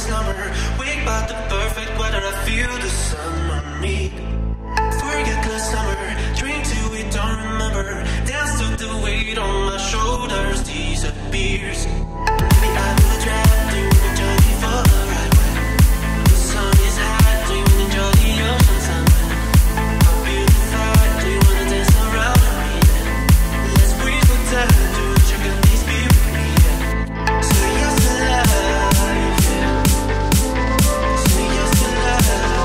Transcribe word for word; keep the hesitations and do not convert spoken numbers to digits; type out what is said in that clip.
slumber. Wake by the perfect weather, I feel the sun on me. Forget the summer, drink till we don't remember. Dance till the weight on my shoulders disappears. Maybe I will drive you and enjoy me for a ride when the sun is high. Do you wanna enjoy the ocean sunlight? I'll be the fire. Do you wanna dance around with me? Then let's breathe for time. Do what you can, please be with me. Yeah. Say yes to life. Yeah. Say yes to life.